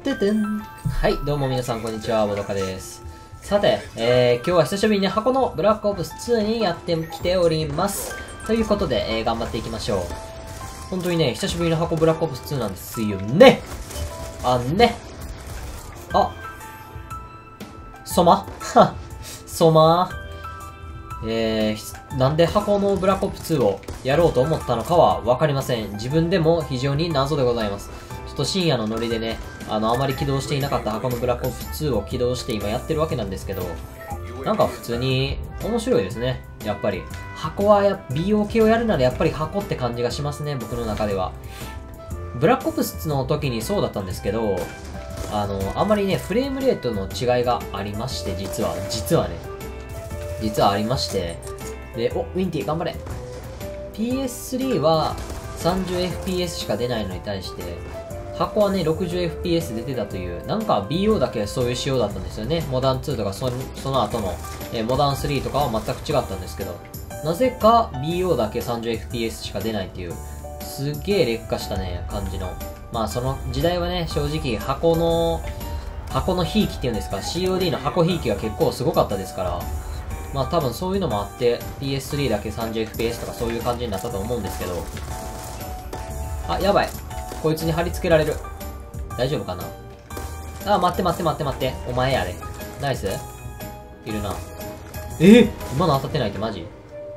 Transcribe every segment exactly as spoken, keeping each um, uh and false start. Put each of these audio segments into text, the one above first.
ててん。はい、どうも皆さんこんにちは、ボドカです。さて、えー、今日は久しぶりに箱のブラックオプスツーにやってきております。ということで、えー、頑張っていきましょう。本当にね、久しぶりの箱ブラックオプスツーなんですよね。あんね。あ。ソマはソマえー、なんで箱のブラックオプスツーをやろうと思ったのかはわかりません。自分でも非常に謎でございます。ちょっと深夜のノリでね、あの、あまり起動していなかった箱のブラックオプスツーを起動して今やってるわけなんですけど、なんか普通に面白いですね。やっぱり。箱はや、ビーオー 系をやるならやっぱり箱って感じがしますね、僕の中では。ブラックオプスの時にそうだったんですけど、あの、あんまりね、フレームレートの違いがありまして、実は、実はね、実はありまして、で、お、ウィンティ頑張れ。ピーエススリー は さんじゅうエフピーエス しか出ないのに対して、箱はね、ろくじゅうエフピーエス 出てたという、なんか ビーオー だけそういう仕様だったんですよね。モダンツーとかそ、その後の、えー、モダンスリーとかは全く違ったんですけど、なぜか ビーオー だけ さんじゅうエフピーエス しか出ないっていう、すっげえ劣化したね、感じの。まあその時代はね、正直箱の、箱のひいきっていうんですか、シーオーディー の箱ひいきが結構すごかったですから、まあ多分そういうのもあって、ピーエススリー だけ さんじゅうエフピーエス とかそういう感じになったと思うんですけど。あ、やばい。こいつに貼り付けられる。大丈夫かなあ、待って待って待って待って。お前やで。ナイスいるな。えー、今の当たってないってマジ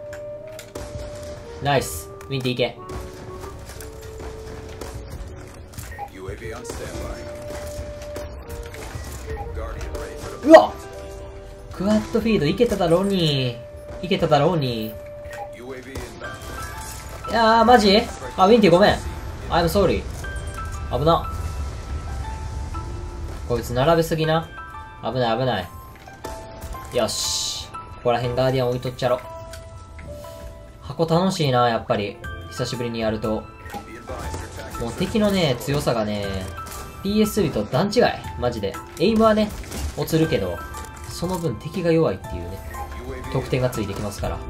ナイス。ウィンティいけ。うわっクワッドフィードいけただろうにいけただろうにいやー、マジあ、ウィンティごめん。I'm sorry。危な。こいつ並べすぎな。危ない危ない。よし。ここら辺ガーディアン置いとっちゃろ。箱楽しいな、やっぱり。久しぶりにやると。もう敵のね、強さがね、ピーエススリー と段違い。マジで。エイムはね、落ちるけど、その分敵が弱いっていうね、得点がついてきますから。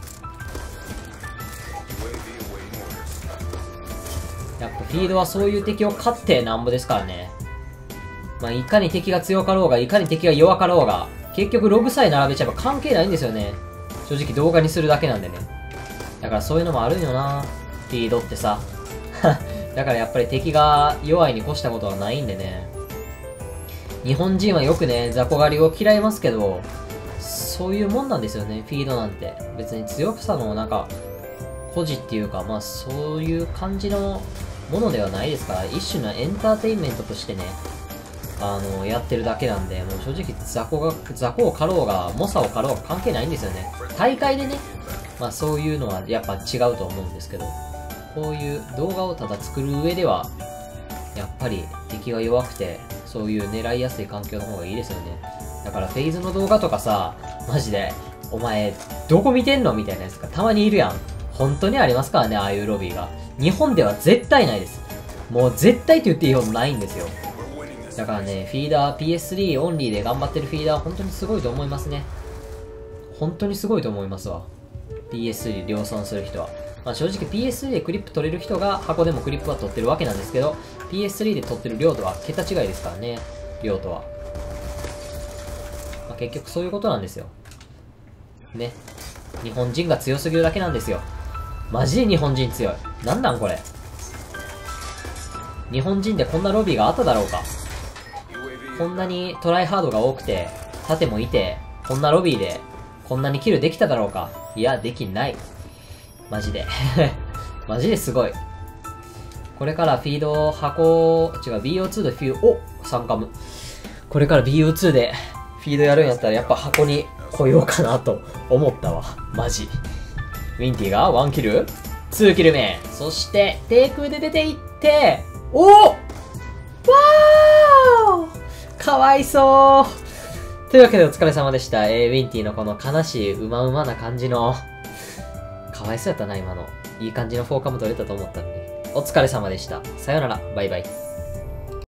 やっぱフィードはそういう敵を勝ってなんぼですからね。まあ、いかに敵が強かろうが、いかに敵が弱かろうが、結局ログさえ並べちゃえば関係ないんですよね。正直動画にするだけなんでね。だからそういうのもあるんよな、フィードってさ。だからやっぱり敵が弱いに越したことはないんでね。日本人はよくね、雑魚狩りを嫌いますけど、そういうもんなんですよね、フィードなんて。別に強さのなんか、保持っていうか、まあそういう感じのものではないですから、一種のエンターテインメントとしてね、あの、やってるだけなんで、もう正直雑魚が、雑魚を狩ろうが、猛者を狩ろうが関係ないんですよね。大会でね、まあそういうのはやっぱ違うと思うんですけど、こういう動画をただ作る上では、やっぱり敵が弱くて、そういう狙いやすい環境の方がいいですよね。だからフェイズの動画とかさ、マジで、お前、どこ見てんのみたいなやつがたまにいるやん。本当にありますからね、ああいうロビーが。日本では絶対ないです。もう絶対と言っていいほどないんですよ。だからね、フィーダー、ピーエススリー オンリーで頑張ってるフィーダーは本当にすごいと思いますね。本当にすごいと思いますわ。ピーエススリー 量産する人は。まあ正直 ピーエススリー でクリップ取れる人が箱でもクリップは取ってるわけなんですけど、ピーエススリー で取ってる量とは桁違いですからね。量とは。まあ、結局そういうことなんですよ。ね。日本人が強すぎるだけなんですよ。マジで日本人強い。なんなんこれ。日本人でこんなロビーがあっただろうか。こんなにトライハードが多くて、盾もいて、こんなロビーで、こんなにキルできただろうか。いや、できない。マジで。マジですごい。これからフィード、箱、違う、ビーオーツー でフィード、お !さんカム。これから ビーオーツー でフィードやるんやったらやっぱ箱に来ようかなと思ったわ。マジ。ウィンティがワンキル ?ツー キル目。そして、低空で出ていって、おおわーかわいそうというわけでお疲れ様でした。えー、ウィンティのこの悲しいうまうまな感じの、かわいそうやったな、今の。いい感じのフォーカム取れたと思ったんで。お疲れ様でした。さよなら。バイバイ。